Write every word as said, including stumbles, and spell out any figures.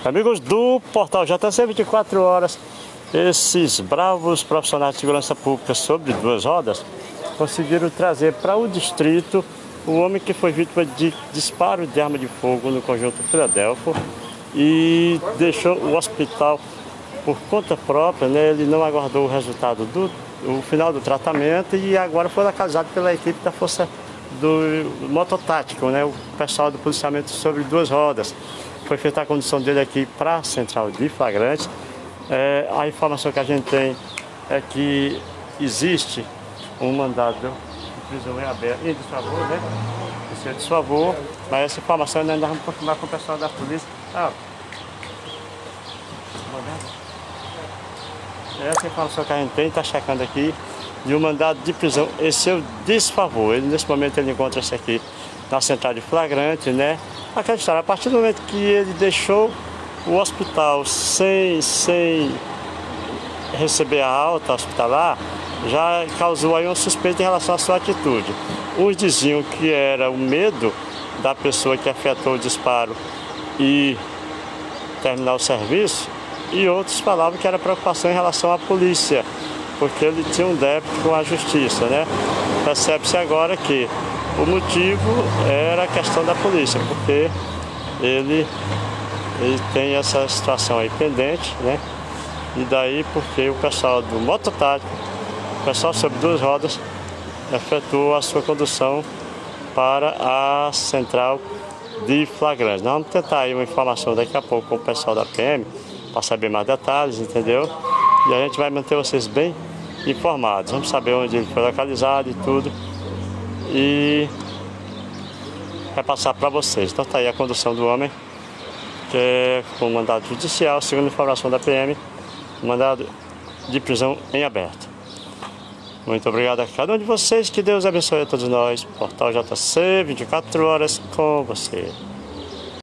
Amigos do portal J C vinte e quatro horas, esses bravos profissionais de segurança pública sobre duas rodas conseguiram trazer para o distrito o homem que foi vítima de disparo de arma de fogo no conjunto Filadélfia e deixou o hospital por conta própria, né? Ele não aguardou o resultado do o final do tratamento e agora foi localizado pela equipe da Força do Mototático, né? O pessoal do policiamento sobre duas rodas. Foi feita a condução dele aqui para a central de flagrante. É, a informação que a gente tem é que existe um mandado de prisão em aberto, em desfavor, né? Esse é desfavor, mas essa informação ainda vamos confirmar com o pessoal da polícia. Ah, essa informação que a gente tem, está checando aqui, de um mandado de prisão em seu desfavor. Ele, nesse momento ele encontra-se aqui na central de flagrante, né? Aquela história, a partir do momento que ele deixou o hospital sem, sem receber a alta hospitalar, já causou aí um suspeito em relação à sua atitude. Uns diziam que era o medo da pessoa que afetou o disparo e terminar o serviço, e outros falavam que era preocupação em relação à polícia, porque ele tinha um débito com a justiça, né? Percebe-se agora que o motivo era a questão da polícia, porque ele, ele tem essa situação aí pendente, né? E daí porque o pessoal do mototático, o pessoal sobre duas rodas, efetuou a sua condução para a central de flagrante. Nós vamos tentar aí uma informação daqui a pouco com o pessoal da P M, para saber mais detalhes, entendeu? E a gente vai manter vocês bem informados. Vamos saber onde ele foi localizado e tudo. E vai passar para vocês. Então tá aí a condução do homem, que é com mandado judicial, segundo a informação da P M, mandado de prisão em aberto. Muito obrigado a cada um de vocês, que Deus abençoe a todos nós. Portal J C vinte e quatro horas com você.